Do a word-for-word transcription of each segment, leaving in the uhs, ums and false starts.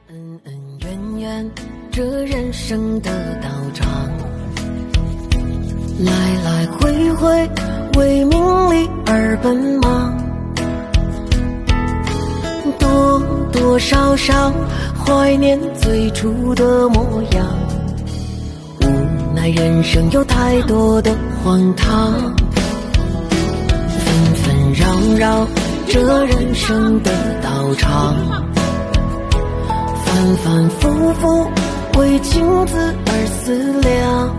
恩恩怨怨，这人生的道场，来来回回，为名利而奔忙，多多少少怀念最初的模样，无奈人生有太多的荒唐，纷纷扰扰，这人生的道场，反反复复，为情字而思量，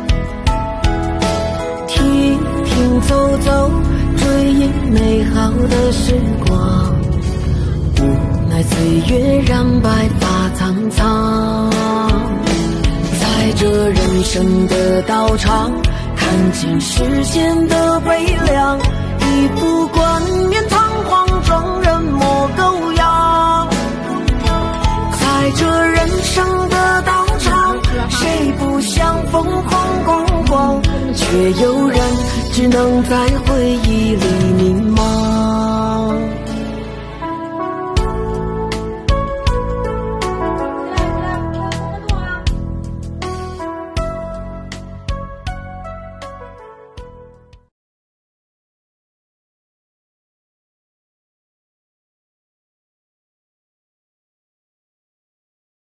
停停走走，追忆美好的时光，无奈岁月让白发苍苍。在这人生的道场，看尽世间的悲凉，一副冠冕堂皇，众人莫狗咬。在这人生的道场，谁不想疯狂光光，却有人只能在回忆里